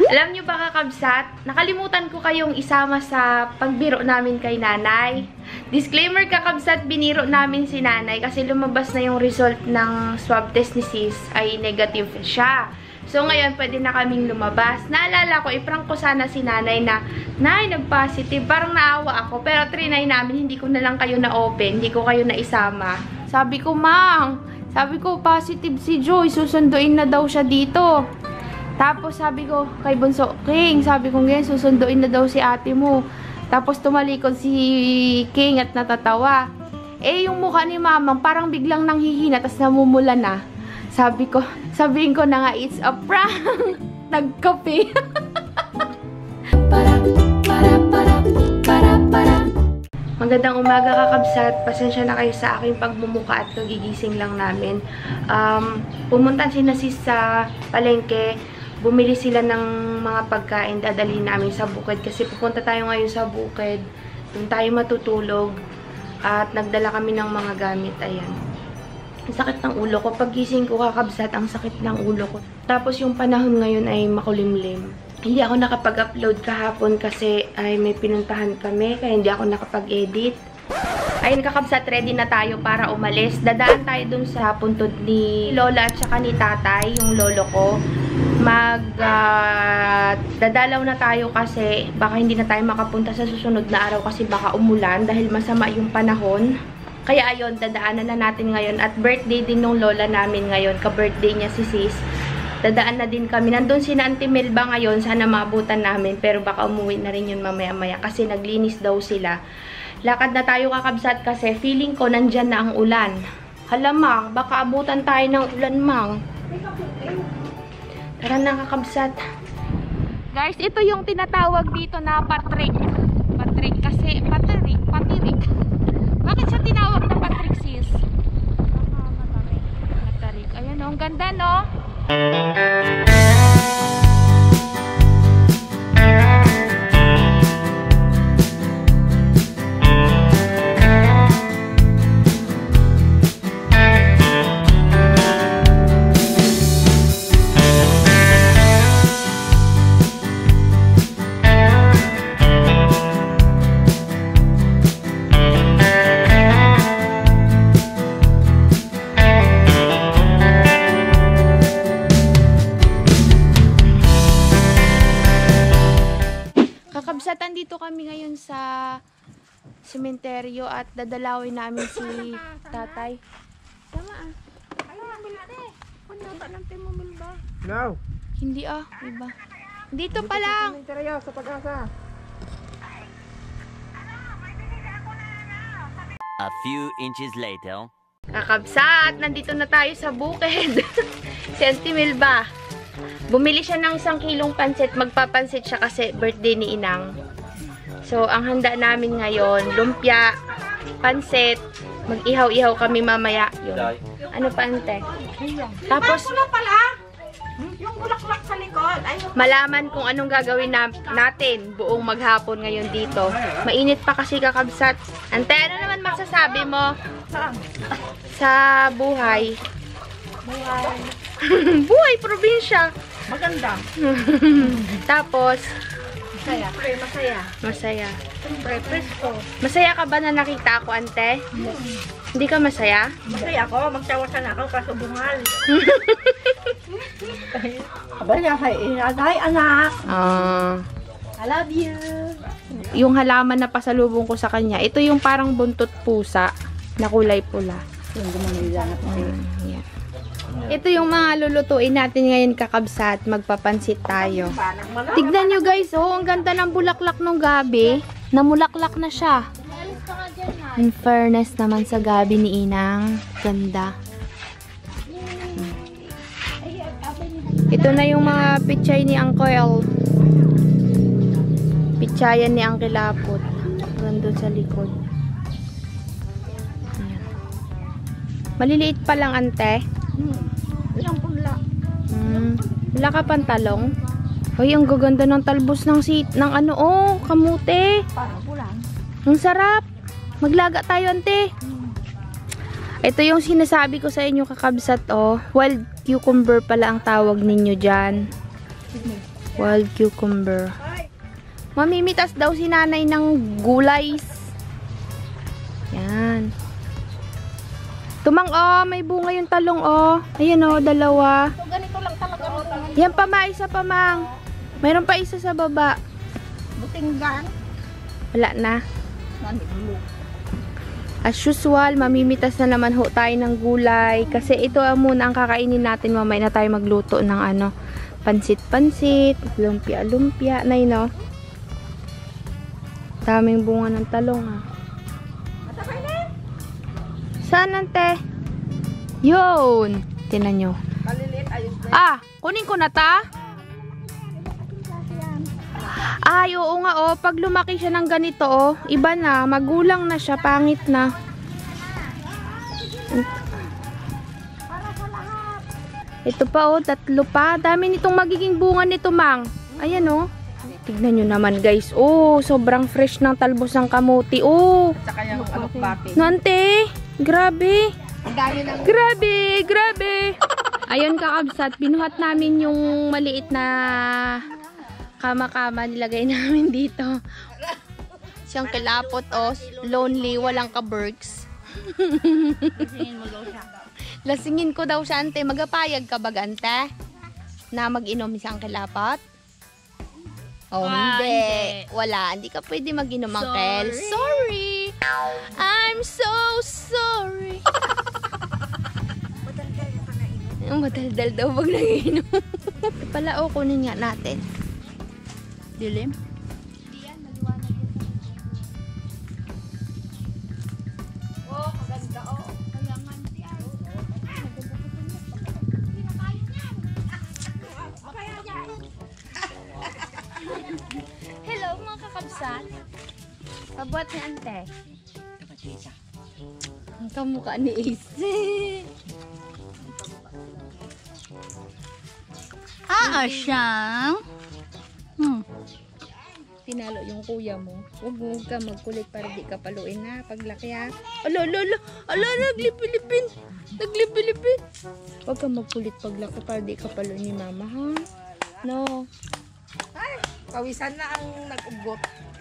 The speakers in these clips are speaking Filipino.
Alam nyo ba kakabsat, nakalimutan ko kayong isama sa pagbiro namin kay nanay. Disclaimer kakabsat, biniro namin si nanay kasi lumabas na yung result ng swab test ni sis ay negative siya. So ngayon pwede na kaming lumabas. Naalala ko, iprank ko sana si nanay na, Nay, nag-positive. Parang naawa ako. Pero trinay namin, hindi ko na lang kayo na-open. Hindi ko kayo na-isama. Sabi ko, Mang, sabi ko, positive si Joy. Susunduin na daw siya dito. Tapos sabi ko, kay Bunso King, sabi ko ngayon, susunduin na daw si ate mo. Tapos tumalikod si King at natatawa. Eh, yung mukha ni Mamang parang biglang nanghihina, tas namumula na. Sabihin ko na nga, it's a prank. Nagkape. Magandang umaga kakabsat. Pasensya na kayo sa aking pagmumuka at kagigising lang namin. Pumunta sila sis sa palengke. Bumili sila ng mga pagkain. Dadalhin namin sa bukid. Kasi pupunta tayo ngayon sa bukid. Doon tayo matutulog. At nagdala kami ng mga gamit. Ayan. Ang sakit ng ulo ko. Paggising ko kakabsat, ang sakit ng ulo ko. Tapos yung panahon ngayon ay makulimlim. Hindi ako nakapag-upload kahapon kasi ay may pinuntahan kami. Kaya hindi ako nakapag-edit. Ayun kakabsat, ready na tayo para umalis. Dadaan tayo dun sa puntod ni Lola at saka ni Tatay, yung lolo ko. Dadalaw na tayo kasi baka hindi na tayo makapunta sa susunod na araw kasi baka umulan dahil masama yung panahon. Kaya ayun, dadaanan na natin ngayon. At birthday din nung lola namin ngayon. Ka-birthday niya si sis. Dadaan na din kami. Nandun si Auntie Melba ngayon. Sana maabutan namin. Pero baka umuwi na rin yun mamaya-maya. Kasi naglinis daw sila. Lakad na tayo kakabsat kasi feeling ko nandyan na ang ulan. Hala, Mang. Baka abutan tayo ng ulan, Mang. Tara na kakabsat. Guys, ito yung tinatawag dito na Patrick. Patrick kasi Patirik. Bakit siya tinawag na Patrick, sis? Matarik. Ayan o, ang ganda, no? Dito kami ngayon sa sementeryo at dadalawin namin si Tatay. Tama ah. No. Hindi ah, iba. Dito pa lang. Sementeryo sa Pag-asa. A few inches later. Kakabsat, nandito na tayo sa bukid. Si Auntie Melba. Bumili siya ng 1 kilong pansit. Magpapansit siya kasi birthday ni Inang. So, ang handa namin ngayon, lumpia, pansit, mag-ihaw-ihaw kami mamaya. Yun. Ano pa, ante? Tapos, yung bulaklak sa likod. malaman kung anong gagawin natin buong maghapon ngayon dito. Mainit pa kasi kakabsat. Ante, ano naman masasabi mo? Sa buhay? Buhay, probinsya. Maganda. Tapos, Masaya. Masaya. masaya. Siyempre, presko. Masaya ka ba na nakita ako, ante? Hindi ka masaya? Masaya ako. Magtawa sana ako kaso bungal. Abaya kay inagay, anak. I love you. Yung halaman na pasalubong ko sa kanya, ito yung parang buntot pusa na kulay pula. Yung gumanila na po. Yan. Ito yung mga lulutuin natin ngayon kakabsat. Magpapansit tayo. Tignan nyo guys, oh, ang ganda ng bulaklak nung gabi. Namulaklak na siya. In fairness naman sa gabi ni Inang. Ganda. Ito na yung mga pichay ni Uncle. Pichayan ni Uncle Lapot. Nandun sa likod. Ayan. Maliliit pa lang, ante. Ilang pula. Wala ka pantalong? Hoy, ang gaganda ng talbos ng kamute. Parang pulang. Ang sarap. Maglaga tayo, ante. Ito yung sinasabi ko sa inyo kakabsat, oh. Wild cucumber pala ang tawag ninyo dyan. Wild cucumber. Mamimitas daw si nanay ng gulays. Yan. Tumang, oh, may bunga yung talong, oh. Ayan, oh, dalawa. So, ganito lang talaga. Yan pa, ma, isa pa, mang. Mayroon pa isa sa baba. Butinggan. Wala na. Nanigulo. As usual, mamimitas na naman ho tayo ng gulay. Kasi ito muna ang kakainin natin. Mamaya na tayo magluto ng ano, pansit-pansit, lumpia-lumpia. Nay, no? Daming bunga ng talong, ha. Matakay na. Saan, ante? Yun. Tinan nyo. Maliliit, ayos na. Ah, kunin ko na ta. Ay, oo nga, oh. Pag lumaki siya ng ganito, oh. Iba na. Magulang na siya. Pangit na. Ito pa, oh. 3 pa. Dami nitong magiging bunga nito, mang. Ayan, oh. Tignan nyo naman, guys. Oh, sobrang fresh ng talbos ng kamuti. Oh. Saka yung alokbati. Nante, grabe. Ang dami ng... Grabe, grabe. Ayun, kakabsat, binuhat namin yung maliit na kama-kama, nilagay namin dito. Siyang kilapot, oh, lonely, walang ka-berks. Lasingin ko daw siya, ante. Magapayag ka ba, ante? Na mag-inom siyang kilapot? Oh, hindi. Wala, hindi ka pwede mag-inom, Uncle. Sorry. I'm so sorry. Madaldal daw pag nag-inom. Pala, oh, kunin nga natin. Dilim? Oh, maganda, oh. Hello, mga kakabsat. Pabuhat ni ante. Ang kamukha ni Ace. Siyang. Tinalo yung kuya mo. Huwag ka magkulit para di ka paluin na. Paglaki, ha. Ala, naglipilipin. Huwag ka magkulit paglaki para di ka paluin ni mama, ha. No. Ay, pawisan na ang nag-ugot.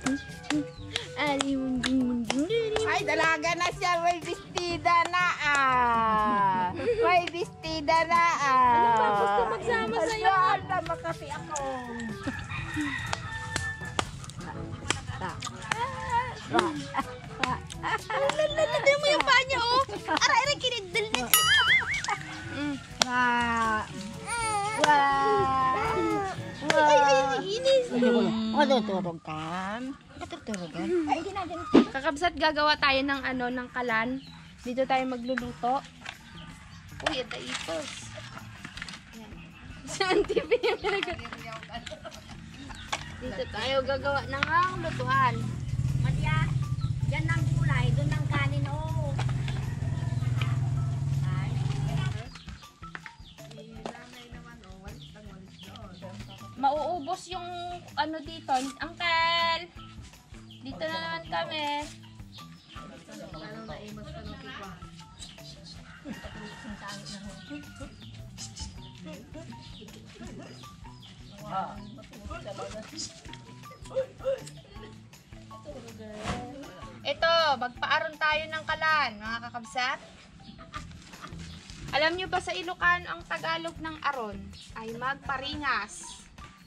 Ay, dalaga na siya. May bestida na, May bestida na, Ano ba? Gusto magsama sa'yo? Ala, makapi ako. Tignan mo yung paa niya, oh. Aray, kinidal na. Ay, inis. Matutulog ka? Kakabsat, gagawa tayo ng ano, ng kalan. Dito tayo magluluto. Uy, at ipos. Saan TV yung dito tayo gagawa ng lutuan. Madya, yan ang gulay, doon ang kanin, oh. Mauubos yung ano dito. Uncle! Dito na naman kami. Ito, magpaaron tayo ng kalan, mga kakabsat. Alam nyo ba sa Ilocano ang Tagalog ng aron ay magparingas.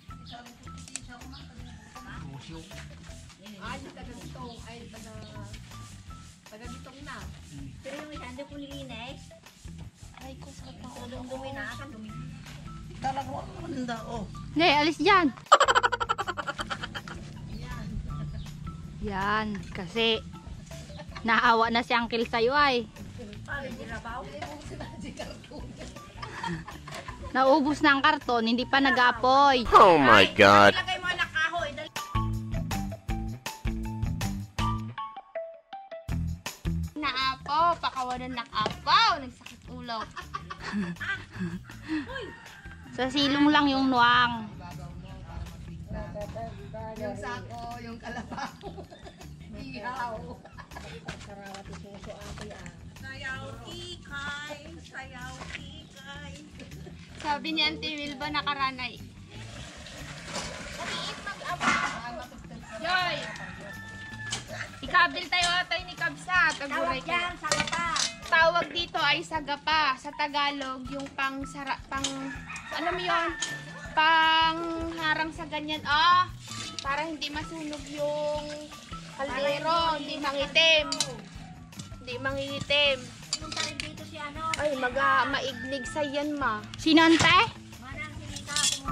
Taga-bitong na. Pero yung isa, hindi po nilinis. Ay, ko sakit ng ulo. Dumi na, kan dumi. Hindi, alis dyan. Yan, kasi naawa na si Uncle sa'yo ay. Naubos na ang karton, hindi pa nag-apoy. Oh my God. Lagay mo na kahoy. Naapo, pakawanan nakapaw, nagsakit ulo. Sa silong lang yung nuwang. Yung sako, yung kalabaw. Ihaw. Sayaw ikay, sayaw ikay. Sabi ni Auntie Wilba nakaranay. Ikabil tayo atay ni Kabsat. Tawag yan, sagapa. Tawag dito ay sagapa. Sa Tagalog, yung pang ano mo yun? Pang harang sa ganyan. Para hindi masunog yung kaldero. Hindi mangitim. Hindi mangingitim. Punta rin dito si ano. Ay, maignig sa yan, ma. Sinante? Manang sinita ako mo.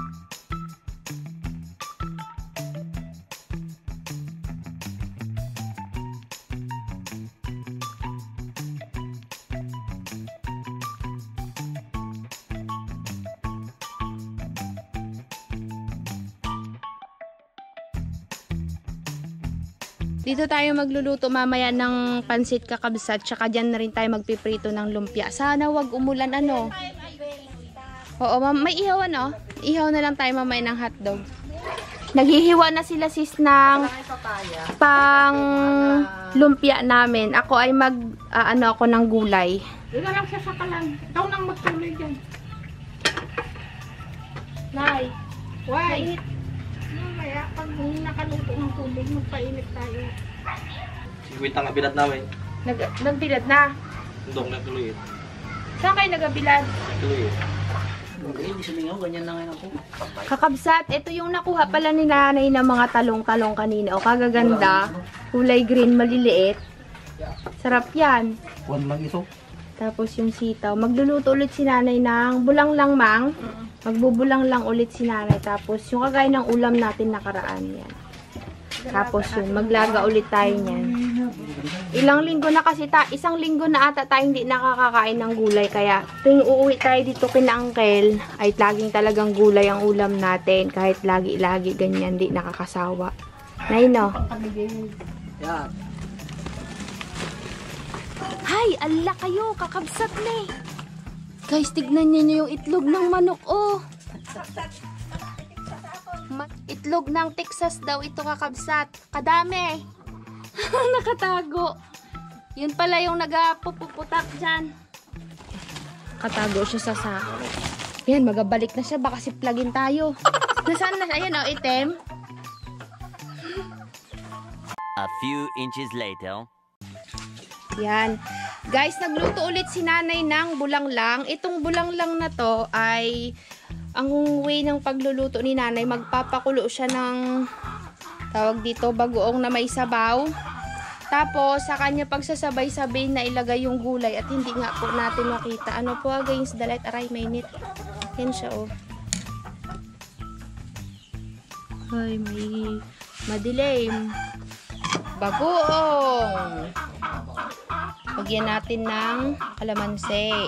Dito tayo magluluto mamaya ng pansit kakabsat, tsaka dyan na rin tayo magpiprito ng lumpia. Sana wag umulan ano. Oo, may ihaw ano? Ihaw na lang tayo mamaya ng hotdog. Naghihiwa na sila sis ng pang lumpia namin. Ako ay ano ako ng gulay. Doon na lang siya sa kalan. Ikaw nang magtuloy dyan. Nay, Why? Mamaya, pag nakaluto ng tubig, magpainit tayo. Sigwit ang kabilat namin. nagbilad na. Tundong na tuloy. Saan kayo nagabilad? Tuloy. Kakabsat, ito yung nakuha pala ni nanay ng mga talong-talong kanina. O kagaganda. Kulay green, maliliit. Sarap yan. Kuwan lang ito. Tapos yung sitaw. Magluluto ulit si nanay ng bulang lang, mang. Magbubulang lang ulit si nanay. Tapos yung kagaya ng ulam natin nakaraan yan. Tapos yun, maglaga ulit tayo niyan. Ilang linggo na kasi, isang linggo na ata tayo hindi nakakakain ng gulay. Kaya tuwing uuwi tayo dito kina Uncle, ay laging talagang gulay ang ulam natin. Kahit lagi-lagi ganyan, di nakakasawa. Nay, no? Yan. Hay, ala kayo, kakabsat na eh. Guys, tignan niyo yung itlog ng manok, oh. Itlog ng Texas daw ito kakabsat. Kadami. Nakatago. Yun pala yung nagapuputak dyan. Katago siya sa sako. Yan, magabalik na siya. Baka siplagin tayo. Nasaan na? Ayan, oh, item. A few inches later. Yan. Guys, nagluto ulit si nanay ng bulanglang. Itong bulanglang na to ay ang way ng pagluluto ni nanay. Magpapakulo siya ng tawag dito, bagoong na may sabaw. Tapos, sa kanya pagsasabay-sabay na ilagay yung gulay at hindi nga po natin makita. Ano po against the light? Aray, mainit. Yan siya, oh. Ay, may madilim. Bagoong. Lagyan natin ng kalamansi.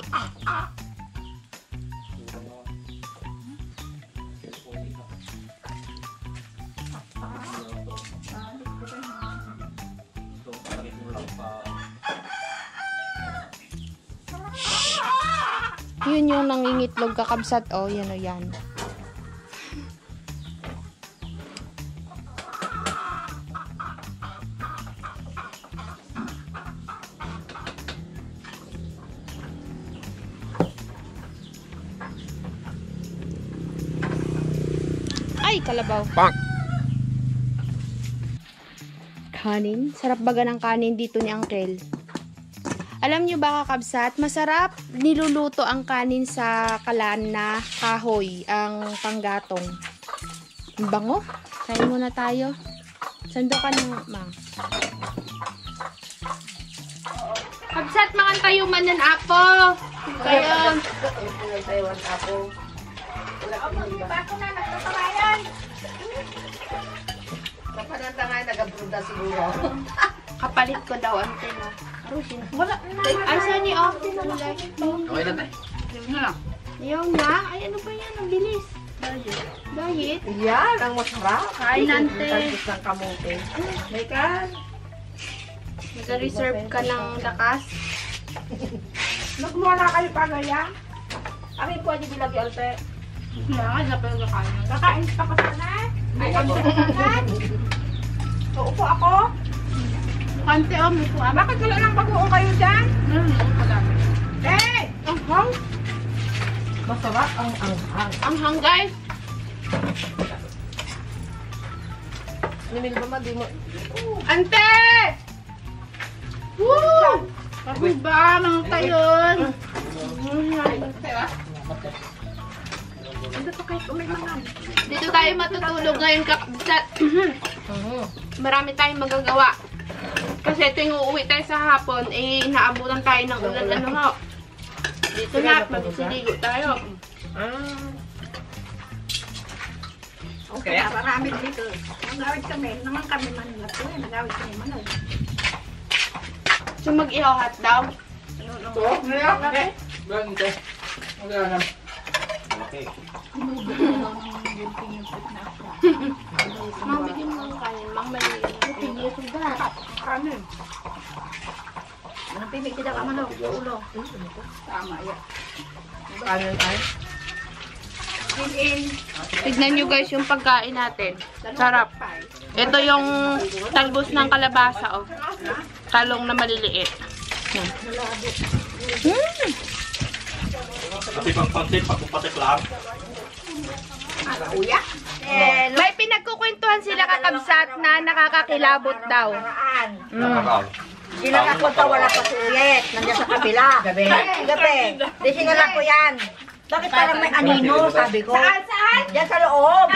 Yun yung nangingitlog kakabsat. Oh, yan o yan. Ay, kalabaw. Bang! Kanin. Sarap baga ng kanin dito ni Uncle. Alam nyo ba kakabsat, masarap niluluto ang kanin sa kalan na kahoy, ang panggatong. Ang bango. Kain muna tayo. Sando ka ng mang. Kabsat, mangan tayo manan apo. Kayo. Bako na, nagtatawayan. Kapalit ko daw ang tena. Wala na. Ay, saan ni off? Okay na tayo. Yung nga. Ay, ano pa yan? Ang bilis. Diet. Yan, ang masarap. Kain nante. Talbos ng kamote. May kan. Nag-reserve ka ng lakas. Nagmuha na kayo pagaya. Amin po, hindi bilagi alte. Kailangan na pa nagkakain. Kakain pa ka sana. May kamutan. Uupo ako. Kante o, may kuha. Bakit wala nang bagoong kayo dyan? Eh! Ang hang. Masarap ang anghang. Ang hanggay. Nimil ba di mo? Ante! Woo! Ba, mga tayon. Dito tayo matutulog ngayon kakabsat. Marami tayong magagawa. Kasi tuwing uuwi tayo sa hapon, eh, naabutan tayo ng ulan. Ano ho? Dito na, magsiligo tayo. Okay, marami dito. Nagawid kami. Naman kami Manila po. Nagawid kami Manila. So mag-ihahat daw. Mang bigyan mo ng kanin. Mang maliit. Kanin. Pili kita ka manok. Ulo. Tama yan. Kanin tayo. Tignan nyo guys yung pagkain natin. Sarap. Ito yung talbos ng kalabasa, oh. Talong na maliliit. Pati pang pansit, pagpupatik lang. May pinagkukwentuhan sila kakabsat na nakakakilabot daw. Silang ako to, wala pa suyet. Nandiyan sa kabila. Gabi. Di singalan ko yan. Bakit parang may anino, sabi ko? Saan? Diyan sa loob.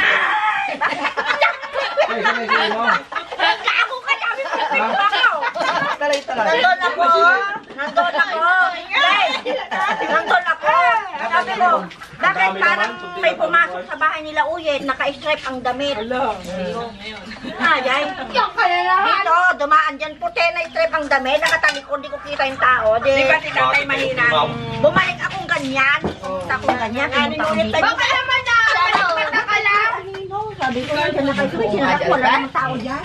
Nandun ako. Nandun ako. Nandun ako. Sabi ko, bakit parang may pumasok sa bahay nila uyet, naka-stripe ang damit. Ayay. Dito, dumaan dyan, puti na stripe ang damit, nakatalikod, di ko kita yung tao. Di ba si Tatay Mahina? Bumalik akong ganyan. Akong ganyan. Baka naman na! Pagpata ka lang! Sabi ko, nandiyan na kayo. Sinabi ko, wala namang tao dyan.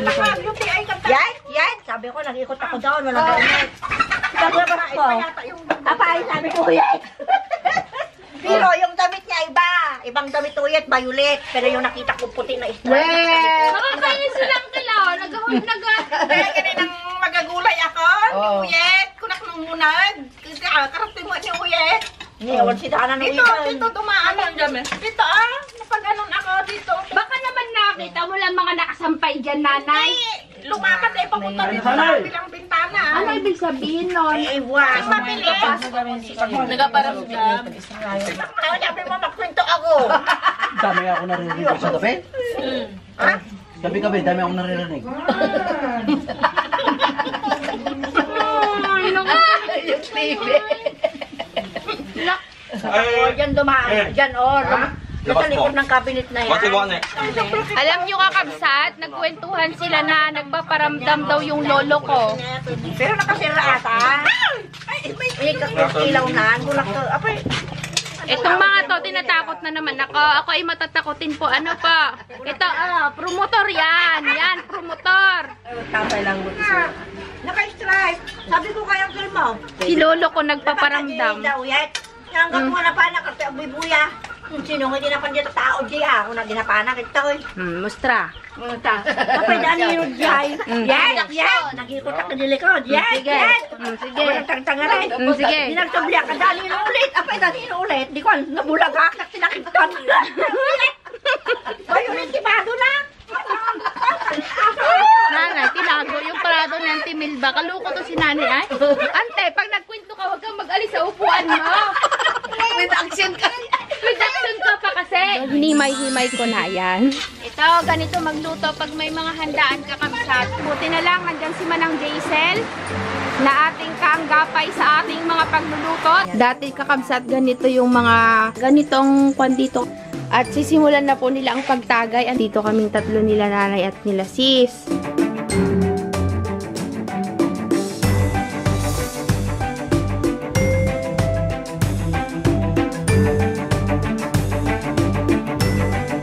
Yan. Sabi ko, nag-ikot ako doon. Walang gamit. Sabi ko, apay, sabi ko, yan. Pero yung damit niya iba. Ibang damit uyet, violet. Pero yung nakita ko puti na stripe. Nakakainis silang kalaw. Nag-hold na Kaya ganinang magagulay ako. Uyet. Kunak nung munag. Karapin mo ni Uyet. Ngayon, si Dana na Dito dumaan lang dyan. Dito napag-anon ako dito. Baka naman nakita mo lang mga nakasampay dyan, nanay. Lumakas ay papunta rin sa bilang bintana. Ano ibig sabihin nun? Iwan. Mabilis. Nagaparamdam. Sabi mo, magkwento ako. Dami ako naririnig sa gabi. Gabi-gabi, dami ako naririnig. Yung TV. Diyan dumaan. Diyan, sa likod ng cabinet na yan. Alam nyo kakabsat, nagkwentuhan sila na nagpaparamdam daw yung lolo ko. Pero nakasira ata. May ilaw na. Bulak to. Apay. Itong mga to, tinatakot na naman ako. Ako ay matatakotin po. Ano pa? Ito, promotor yan. Yan, promotor. Tatay lang gusto. Naka-stripe. Sabi ko kayang filmo. Si lolo ko nagpaparamdam. Hanggang mo na panak at buya. Sino nga dinapan dito tao diya? Kung na dinapanak ito eh. Mustra. Kapag dani yung diyay. Yan. Nagikot ako dili ko. Yan. Sige. Sige. Walang tangtangaray. Sige. Dinagsabliya ka dali na ulit. Apay dali na ulit. Di ko nabulagak at sinakitan. Ay, ulit kibado na. Nanay, tinago yung parado ng Timilba. Kaluko to si nanay, ay. Ante, pag nagkwento ka, huwag kang mag-alis sa upuan mo. With action ka. With action ka pa kasi. Hinimay-himay ko na yan. Ito, ganito magluto pag may mga handaan kakabsat. Buti na lang, andyan si Manang Jaisel na ating kaanggapay sa ating mga pagluluto. Dati kakabsat, ganito yung mga ganitong kwan dito. At sisimulan na po nila ang pagtagay. Andito kaming tatlo nila nanay at nila sis.